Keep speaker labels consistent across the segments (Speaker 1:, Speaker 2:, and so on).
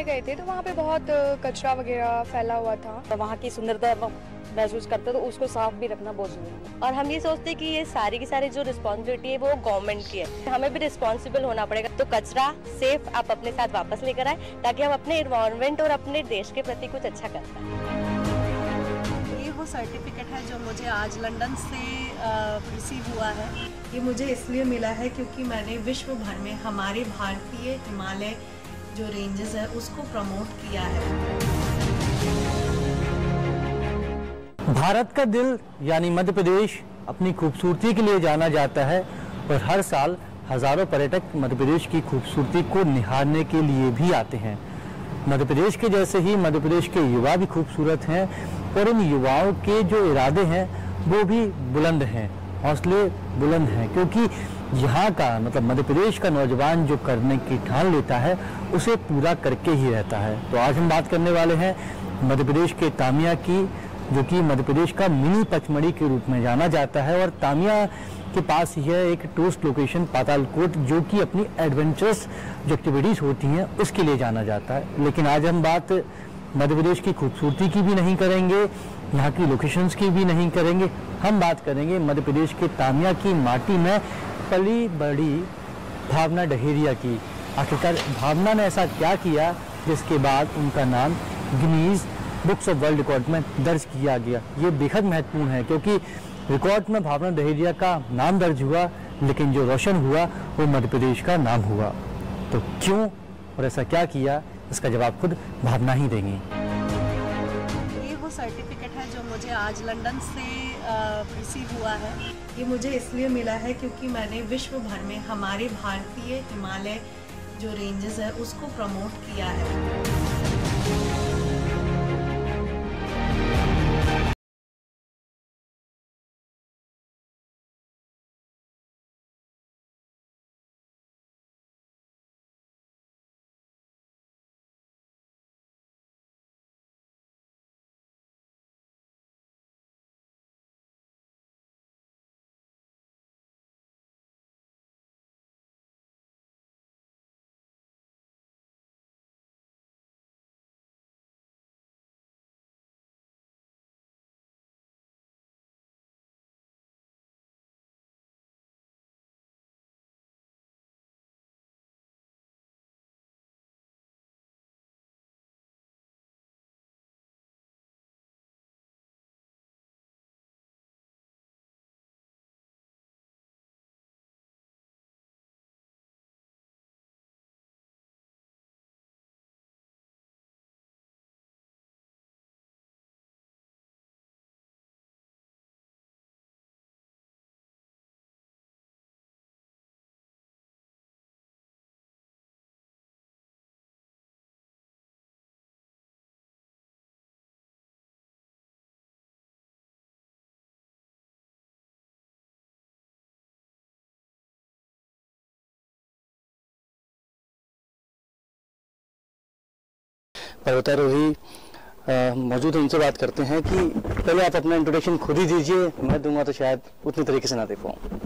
Speaker 1: करने गए थे तो वहाँ पे बहुत कचरा वगैरह फैला हुआ था।
Speaker 2: तो वहाँ की सुंदरता महसूस करते तो उसको साफ भी रखना बहुत जरूरी है। और हम ये सोचते हैं कि ये सारी की सारी जो रिस्पॉन्सिबिलिटी है वो गवर्नमेंट की है, हमें भी रिस्पॉन्सिबल होना पड़ेगा। तो कचरा सेफ आप अपने साथ वापस लेकर आए ताकि हम अपने एनवायरनमेंट और अपने देश के प्रति कुछ अच्छा कर पाए।
Speaker 3: ये वो सर्टिफिकेट है जो मुझे आज लंदन से रिसीव हुआ है। ये मुझे इसलिए मिला है क्योंकि मैंने विश्व भर में हमारे भारतीय हिमालय जो रेंजेस है उसको प्रमोट किया है।
Speaker 4: भारत का दिल यानी मध्य प्रदेश अपनी खूबसूरती के लिए जाना जाता है और हर साल हजारों पर्यटक मध्य प्रदेश की खूबसूरती को निहारने के लिए भी आते हैं। मध्य प्रदेश के जैसे ही मध्य प्रदेश के युवा भी खूबसूरत हैं और इन युवाओं के जो इरादे हैं वो भी बुलंद हैं, हौसले बुलंद हैं, क्योंकि यहाँ का मतलब मध्य प्रदेश का नौजवान जो करने की ठान लेता है उसे पूरा करके ही रहता है। तो आज हम बात करने वाले हैं मध्य प्रदेश के तामिया की, जो कि मध्य प्रदेश का मिनी पचमढ़ी के रूप में जाना जाता है। और तामिया के पास ही है एक टूरिस्ट लोकेशन पातालकोट, जो कि अपनी एडवेंचरस जो एक्टिविटीज होती हैं उसके लिए जाना जाता है। लेकिन आज हम बात मध्य प्रदेश की खूबसूरती की भी नहीं करेंगे, यहाँ की लोकेशंस की भी नहीं करेंगे, हम बात करेंगे मध्य प्रदेश के तामिया की माटी में पली बड़ी भावना डहेरिया की। आखिरकार भावना ने ऐसा क्या किया जिसके बाद उनका नाम Guinness books of world record में दर्ज किया गया। ये बेहद महत्वपूर्ण है क्योंकि रिकॉर्ड में भावना डहेरिया का नाम दर्ज हुआ, लेकिन जो रोशन हुआ वो मध्य प्रदेश का नाम हुआ। तो क्यों और ऐसा क्या किया, इसका जवाब खुद भावना ही देंगी।
Speaker 3: ये वो सर्टिफिकेट है जो मुझे आज लंदन से रिसीव हुआ है। ये मुझे इसलिए मिला है क्योंकि मैंने विश्व भर में हमारे भारतीय हिमालय जो रेंजेस है उसको प्रमोट किया है।
Speaker 4: पर्वतारोही मौजूद है, उनसे बात करते हैं कि पहले आप अपना इंट्रोडक्शन खुद ही दीजिए, मैं दूंगा तो शायद उतनी तरीके से ना दे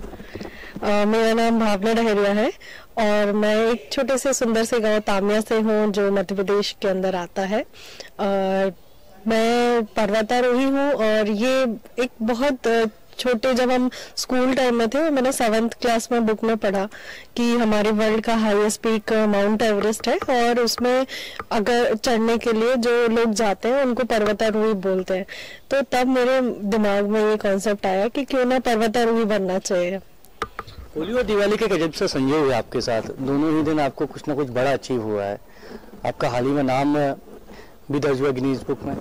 Speaker 4: पाऊँ।
Speaker 5: मेरा नाम भावना डहेरिया है और मैं एक छोटे से सुंदर से गांव तामिया से हूँ जो मध्य प्रदेश के अंदर आता है। और मैं पर्वतारोही हूँ और ये एक बहुत छोटे, जब हम स्कूल टाइम में थे मैंने 7th क्लास में बुक में पढ़ा कि हमारे वर्ल्ड का हाईएस्ट पीक माउंट एवरेस्ट है और उसमें अगर चढ़ने के लिए जो लोग जाते हैं उनको पर्वतारोही बोलते हैं। तो तब मेरे दिमाग में ये कॉन्सेप्ट आया कि क्यों ना पर्वतारोही बनना चाहिए।
Speaker 4: होली और दिवाली के गजब से संयोग है आपके साथ, दोनों ही दिन आपको कुछ ना कुछ बड़ा अचीव हुआ है। आपका हाल ही में नाम भी दर्ज हुआ गिनीज बुक में।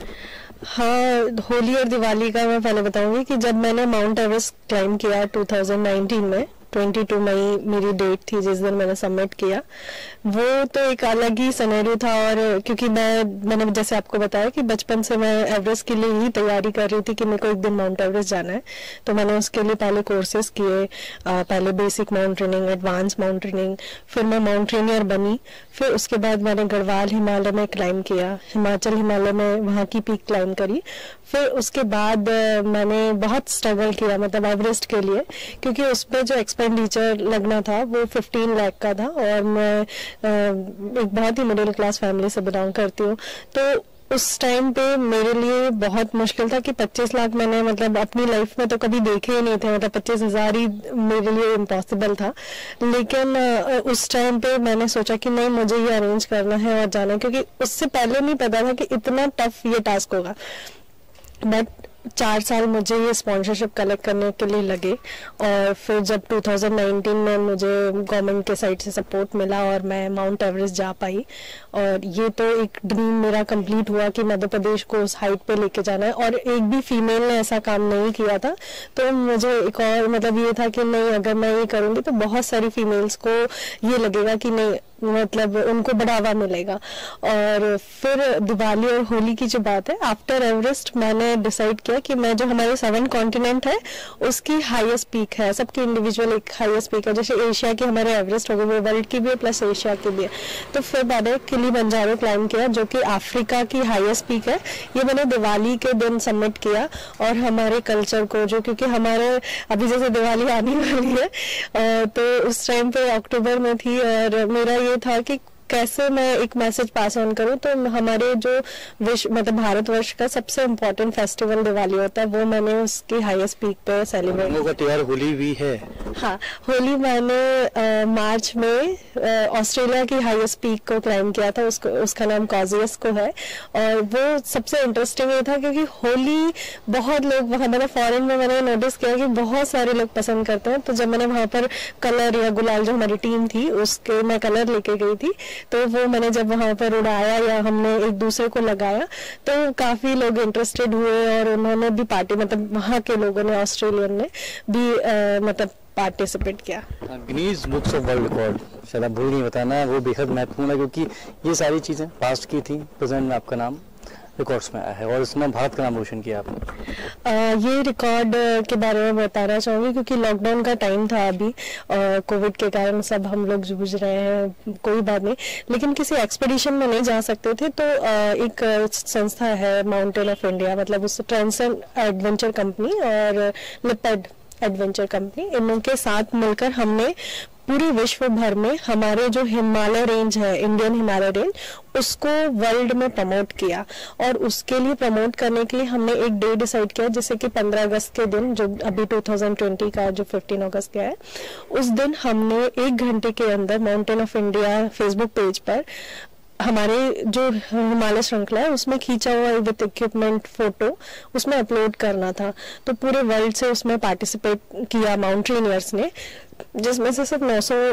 Speaker 5: हाँ, होली और दिवाली का मैं पहले बताऊंगी कि जब मैंने माउंट एवरेस्ट क्लाइम किया 2019 में, 22 मई मेरी डेट थी जिस दिन मैंने सबमिट किया, वो तो एक अलग ही सिनेरियो था। और क्योंकि मैंने जैसे आपको बताया कि बचपन से मैं एवरेस्ट के लिए ही तैयारी कर रही थी कि मेरे को एक दिन माउंट एवरेस्ट जाना है, तो मैंने उसके लिए पहले कोर्सेज किए, पहले बेसिक माउंटेनिंग, एडवांस माउंटेनिंग, फिर मैं माउंटेनियर बनी। फिर उसके बाद मैंने गढ़वाल हिमालय में क्लाइम किया, हिमाचल हिमालय में वहाँ की पीक क्लाइम करी। फिर उसके बाद मैंने बहुत स्ट्रगल किया मतलब एवरेस्ट के लिए, क्योंकि उसमें जो एक्सपेंडिचर लगना था वो 15 लाख का था, और मैं एक बहुत ही मिडिल क्लास फैमिली से बिलोंग करती हूँ। तो उस टाइम पे मेरे लिए बहुत मुश्किल था कि 25 लाख मैंने मतलब अपनी लाइफ में तो कभी देखे ही नहीं थे, मतलब 25,000 ही मेरे लिए इम्पॉसिबल था। लेकिन उस टाइम पे मैंने सोचा कि नहीं, मुझे ये अरेंज करना है और जाना है, क्योंकि उससे पहले नहीं पता था कि इतना टफ ये टास्क होगा। बट 4 साल मुझे ये स्पॉन्सरशिप कलेक्ट करने के लिए लगे, और फिर जब 2019 में मुझे गवर्नमेंट के साइड से सपोर्ट मिला और मैं माउंट एवरेस्ट जा पाई, और ये तो एक ड्रीम मेरा कंप्लीट हुआ कि मध्य प्रदेश को उस हाइट पे लेके जाना है। और एक भी फीमेल ने ऐसा काम नहीं किया था, तो मुझे एक और मतलब ये था कि नहीं, अगर मैं ये करूँगी तो बहुत सारी फीमेल्स को ये लगेगा कि नहीं, मतलब उनको बढ़ावा मिलेगा। और फिर दिवाली और होली की जो बात है, आफ्टर एवरेस्ट मैंने डिसाइड किया कि मैं, जो हमारे 7 कॉन्टिनेंट है उसकी हाईएस्ट पीक है, सबकी इंडिविजुअल एक हाईएस्ट पीक है, जैसे एशिया की हमारे एवरेस्ट हो गए, वो वर्ल्ड की भी है प्लस एशिया की भी है। तो फिर मैंने किलिमंजारो क्लाइम किया, जो कि अफ्रीका की हाईएस्ट पीक है। ये मैंने दिवाली के दिन सबमिट किया, और हमारे कल्चर को, जो क्योंकि हमारे अभी जैसे दिवाली आने वाली है, तो उस टाइम पे अक्टूबर में थी, और मेरा ये था कि कैसे मैं एक मैसेज पास ऑन करूं। तो हमारे जो विश्व मतलब भारतवर्ष का सबसे इम्पोर्टेंट फेस्टिवल दिवाली होता है, वो मैंने उसकी हाईएस्ट पीक पे सेलिब्रेट
Speaker 4: किया। होली भी है?
Speaker 5: हाँ, होली मैंने मार्च में ऑस्ट्रेलिया की हाईएस्ट पीक को क्लाइम किया था, उसका नाम कॉजियस को है। और वो सबसे इंटरेस्टिंग ये था क्योंकि होली बहुत लोग वहाँ, मैंने फॉरेन में मैंने नोटिस किया कि बहुत सारे लोग पसंद करते हैं। तो जब मैंने वहाँ पर कलर या गुलाल, जो हमारी टीम थी उसके, मैं कलर लेके गई थी, तो वो मैंने जब वहां पर उड़ाया या हमने एक दूसरे को लगाया, तो काफी लोग इंटरेस्टेड हुए, और उन्होंने भी पार्टी, मतलब वहां के लोगों ने, ऑस्ट्रेलियन ने भी मतलब पार्टिसिपेट किया।
Speaker 4: Guinness books of world record, शायद आप भूल नहीं बताना, वो बेहद महत्वपूर्ण है, क्योंकि ये सारी चीजें पास्ट की थी, प्रेजेंट में आपका नाम रिकॉर्ड्स में आया है, और इसमें भारत का नाम रोशन किया आपने।
Speaker 5: ये रिकॉर्ड के बारे में बताना चाहूंगी, क्योंकि लॉकडाउन का टाइम था अभी, कोविड के कारण सब हम लोग जूझ रहे हैं, कोई बात नहीं, लेकिन किसी एक्सपेडिशन में नहीं जा सकते थे। तो एक संस्था है माउंटेन ऑफ इंडिया, मतलब उस ट्रांसेंड एडवेंचर कंपनी और लिपेड एडवेंचर कंपनी, इनके साथ मिलकर हमने पूरे विश्व भर में हमारे जो हिमालय रेंज है, इंडियन हिमालय रेंज, उसको वर्ल्ड में प्रमोट किया। और उसके लिए प्रमोट करने के लिए हमने एक डे डिसाइड किया, जैसे कि 15 अगस्त के दिन, जो अभी 2020 का जो 15 अगस्त का है, उस दिन हमने 1 घंटे के अंदर mountain of India Facebook page पर हमारे जो हिमालय श्रृंखला है उसमें खींचा हुआ विद इक्विपमेंट फोटो उसमें अपलोड करना था। तो पूरे वर्ल्ड से उसमें पार्टिसिपेट किया माउंटेनियर्स ने, जिसमें से सिर्फ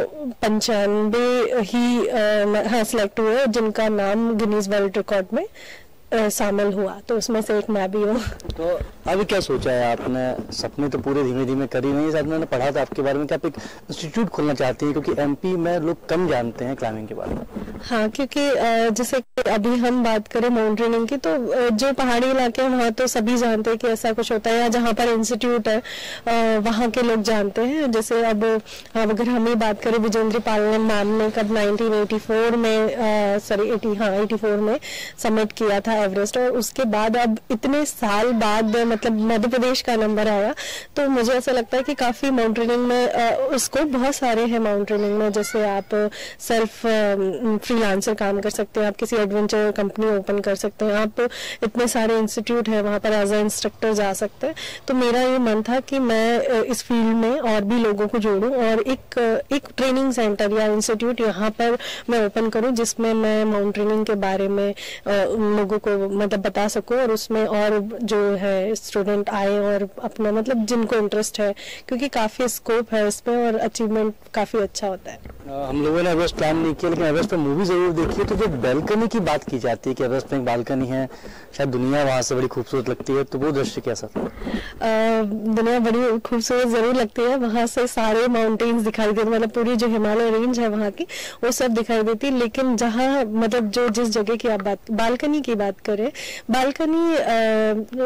Speaker 5: 995 ही सिलेक्ट हुए जिनका नाम गिनीज वर्ल्ड रिकॉर्ड में शामिल हुआ। तो उसमें से एक मैं भी हूँ।
Speaker 4: तो अभी क्या सोचा है आपने? सपने तो पूरे धीमे धीमे कर ही नहीं, साथ मैंने पढ़ा था आपके बारे में कि आप एक इंस्टीट्यूट खोलना चाहती हैं, क्योंकि एमपी में लोग कम जानते हैं क्लाइंबिंग के बारे में।
Speaker 5: हाँ, क्योंकि जैसे अभी हम बात करें माउंटेनिंग की, तो जो पहाड़ी इलाके हैं वहाँ तो सभी जानते हैं कि ऐसा कुछ होता है, या जहाँ पर इंस्टीट्यूट है वहाँ के लोग जानते हैं। जैसे अब अगर हम ही बात करें, विजेंद्र पाल मैम ने कब 1984 में 84 में सबमिट किया था एवरेस्ट, और उसके बाद अब इतने साल बाद मतलब मध्य प्रदेश का नंबर आया। तो मुझे ऐसा लगता है कि काफी माउंटेनिंग में उसको बहुत सारे हैं माउंटेनिंग में, जैसे आप सेल्फ फ्रीलांसर काम कर सकते हैं, आप किसी एडवेंचर कंपनी ओपन कर सकते हैं, आप इतने सारे इंस्टीट्यूट है वहाँ पर एज ए इंस्ट्रक्टर जा सकते हैं। तो मेरा ये मन था कि मैं इस फील्ड में और भी लोगों को जोड़ूं, और एक ट्रेनिंग सेंटर या इंस्टीट्यूट यहाँ पर मैं ओपन करूं, जिसमें मैं माउंटेनिंग के बारे में लोगों को मतलब बता सकूं, और उसमें और जो है स्टूडेंट आए और अपना मतलब जिनको इंटरेस्ट है, क्योंकि काफी स्कोप है इसमें और अचीवमेंट काफी अच्छा होता है।
Speaker 4: हम लोगों ने एवरेस्ट प्लान नहीं किया, लेकिन एवरेस्ट पर मूवी जरूर देखी है। तो जो बैल्कनी की बात की जाती है कि एवरेस्ट में एक बालकनी है, शायद दुनिया वहां से बड़ी खूबसूरत लगती है, तो वो दृश्य कैसा था?
Speaker 5: दुनिया बड़ी खूबसूरत जरूर लगती है, वहां से सारे माउंटेन्स दिखाई देते, मतलब पूरी जो हिमालय रेंज है वहाँ की वो सब दिखाई देती है। लेकिन जहाँ मतलब जो जिस जगह की आप बालकनी की बात करें, बालकनी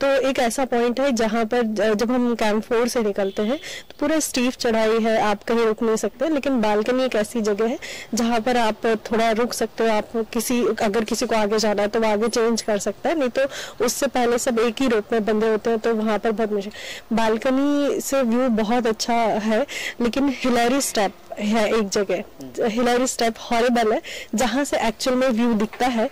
Speaker 5: तो एक ऐसा पॉइंट है जहाँ पर जब हम कैंप 4 से निकलते हैं तो पूरा स्टीफ चढ़ाई है, आप कहीं रुक नहीं सकते, लेकिन बालकनी एक ऐसी जगह है जहाँ पर आप थोड़ा रुक सकते हो। आप अगर किसी को आगे जाना है तो वो आगे चेंज कर सकता है, नहीं तो उससे पहले सब एक ही रोप में बंधे होते हैं, तो वहाँ पर बहुत मुश्किल। बालकनी से व्यू बहुत अच्छा है, लेकिन हिलेरी स्टेप है एक जगह, हिलेरी स्टेप हॉरिबल है जहाँ से एक्चुअल में व्यू दिखता है,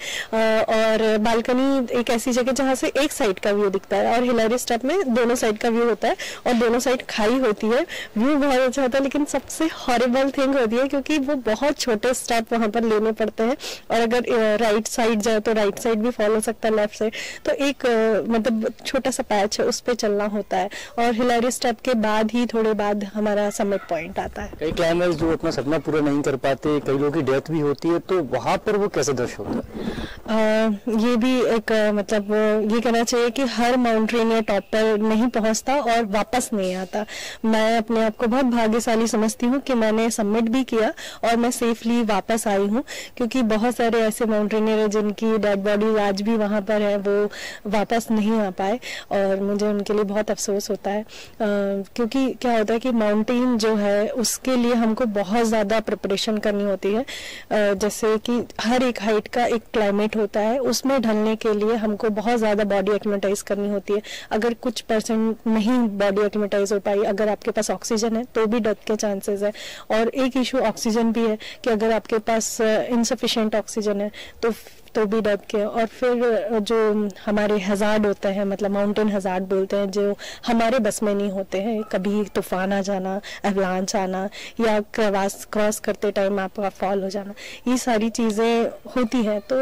Speaker 5: और बालकनी एक ऐसी जगह जहाँ से एक साइड का व्यू दिखता है, और हिलेरी स्टेप में दोनों साइड का व्यू होता है और दोनों साइड खाई होती है। व्यू बहुत अच्छा होता है, लेकिन सबसे हॉरिबल थिंग होती है क्योंकि वो बहुत छोटे स्टेप वहाँ पर लेने पड़ते हैं, और अगर राइट साइड जाए तो राइट साइड भी फॉलो सकता है, लेफ्ट साइड, तो एक मतलब छोटा सा पैच है उस पर चलना होता है। और हिलेरी स्टेप के बाद ही थोड़े बाद हमारा समिट पॉइंट आता है।
Speaker 4: कई क्लाइंबर्स जो अपना सपना पूरा नहीं कर पाते, कई लोगों की डेथ भी होती है, तो वहाँ पर वो कैसे दर्श होता है?
Speaker 5: ये भी एक मतलब ये कहना चाहिए कि हर माउंटेनियर टॉप पर नहीं पहुंचता और वापस नहीं आता। मैं अपने आप को बहुत भाग्यशाली समझती हूँ कि मैंने सबमिट भी किया और मैं सेफली वापस आई हूँ, क्योंकि बहुत सारे ऐसे माउंटेनियर हैं जिनकी डेड बॉडी आज भी वहाँ पर है, वो वापस नहीं आ पाए, और मुझे उनके लिए बहुत अफसोस होता है। क्योंकि क्या होता है कि माउंटेन जो है उसके लिए हमको बहुत ज़्यादा प्रिपरेशन करनी होती है। जैसे कि हर एक हाइट का एक क्लाइमेट होता है, उसमें ढलने के लिए हमको बहुत ज़्यादा बॉडी एक्लिमेटाइज करनी होती है। अगर कुछ % नहीं बॉडी एक्लिमेटाइज हो पाई, अगर आपके पास ऑक्सीजन है तो भी डेथ के चांसेस है। और एक इशू ऑक्सीजन भी है कि अगर आपके पास इनसफिशिएंट ऑक्सीजन है तो भी डेथ के। और फिर जो हमारे हज़ार्ड होते हैं, मतलब माउंटेन हज़ार्ड बोलते हैं, जो हमारे बस में नहीं होते हैं, कभी तूफान आ जाना, एवलांच आना, या क्रॉस करते टाइम आपका फॉल हो जाना, ये सारी चीज़ें होती हैं। तो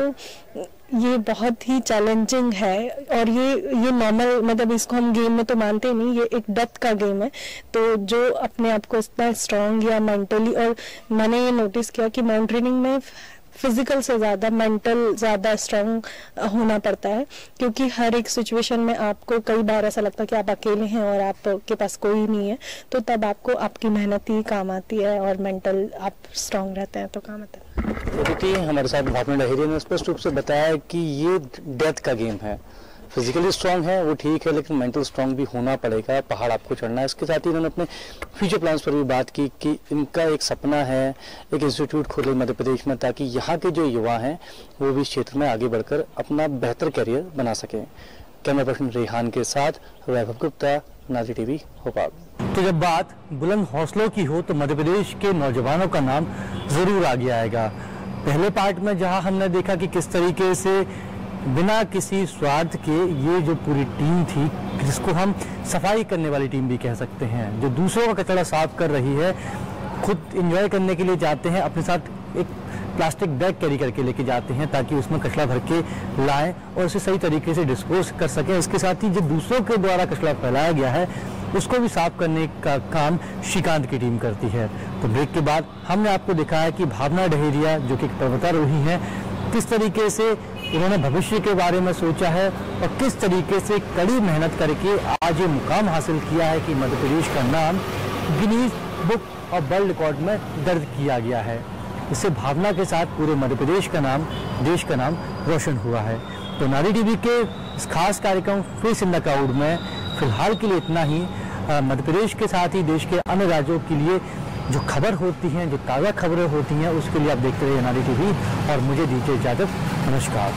Speaker 5: ये बहुत ही चैलेंजिंग है, और ये नॉर्मल, मतलब इसको हम गेम में तो मानते नहीं, ये एक डेथ का गेम है। तो जो अपने आप को इतना स्ट्रॉन्ग या मेंटली, और मैंने ये नोटिस किया कि माउंटेनिंग में फिजिकल से ज़्यादा मेंटल ज़्यादा स्ट्रॉन्ग होना पड़ता है, क्योंकि हर एक सिचुएशन में आपको कई बार ऐसा लगता है कि आप अकेले हैं और आपके पास कोई नहीं है, तो तब आपको आपकी मेहनत ही काम आती है और मेंटल आप स्ट्रॉन्ग रहते हैं तो काम आता है।
Speaker 4: क्योंकि हमारे साथ भावना लहेरिया ने स्पष्ट रूप से बताया कि ये डेथ का गेम है। फिजिकली स्ट्रांग है वो ठीक है, लेकिन मेंटल स्ट्रांग भी होना पड़ेगा, पहाड़ आपको चढ़ना है। इसके साथ ही इन्होंने अपने फ्यूचर प्लान्स पर भी बात की कि इनका एक सपना है एक इंस्टीट्यूट खोले मध्य प्रदेश में, ताकि यहाँ के जो युवा हैं वो भी इस क्षेत्र में आगे बढ़कर अपना बेहतर करियर बना सकें। कैमरा पर्सन रेहान के साथ वैभव गुप्ता, नाज़ी टीवी, भोपाल।
Speaker 6: तो जब बात बुलंद हौसलों की हो तो मध्य प्रदेश के नौजवानों का नाम जरूर आगे आएगा। पहले पार्ट में जहां हमने देखा कि किस तरीके से बिना किसी स्वार्थ के ये जो पूरी टीम थी, जिसको हम सफाई करने वाली टीम भी कह सकते हैं, जो दूसरों का कचरा साफ कर रही है, खुद एंजॉय करने के लिए जाते हैं, अपने साथ एक प्लास्टिक बैग कैरी करके लेके जाते हैं ताकि उसमें कचरा भर के लाएं और उसे सही तरीके से डिस्पोज कर सकें। इसके साथ ही जो दूसरों के द्वारा कचरा फैलाया गया है उसको भी साफ करने का काम श्रीकांत की टीम करती है। तो ब्रेक के बाद हमने आपको दिखाया कि भावना लहेरिया जो कि एक पर्वतारोही हैं, किस तरीके से उन्होंने भविष्य के बारे में सोचा है और किस तरीके से कड़ी मेहनत करके आज ये मुकाम हासिल किया है कि मध्य प्रदेश का नाम Guinness book of world record में दर्ज किया गया है। इससे भावना के साथ पूरे मध्य प्रदेश का नाम, देश का नाम रोशन हुआ है। तो नारी टीवी के इस खास कार्यक्रम फेस इन द क्राउड में फिलहाल के लिए इतना ही। मध्य प्रदेश के साथ ही देश के अन्य राज्यों के लिए जो खबर होती हैं, जो ताज़ा खबरें होती हैं, उसके लिए आप देखते रहिए नारी टीवी और मुझे दीजिए इजाज़त। नमस्कार।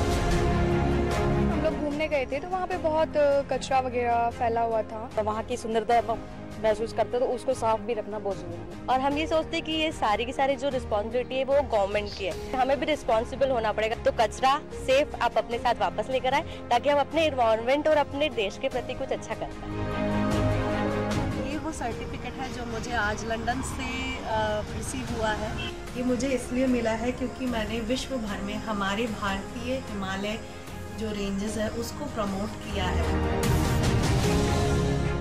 Speaker 1: हम लोग घूमने गए थे तो वहाँ पे बहुत कचरा वगैरह फैला हुआ था,
Speaker 2: तो वहाँ की सुंदरता महसूस करते तो उसको साफ भी रखना बहुत जरूरी है। और हम ये सोचते हैं कि ये सारी की सारी जो रिस्पॉन्सिबिलिटी है वो गवर्नमेंट की है, हमें भी रिस्पॉन्सिबल होना पड़ेगा। तो कचरा सेफ आप अपने साथ वापस लेकर आए ताकि हम अपने एनवायरनमेंट और अपने देश के प्रति कुछ अच्छा कर पाए।
Speaker 3: ये वो सर्टिफिकेट है जो मुझे आज लंदन से रिसीव हुआ है। ये मुझे इसलिए मिला है क्योंकि मैंने विश्व भर में हमारे भारतीय हिमालय जो रेंजेस है उसको प्रमोट किया है।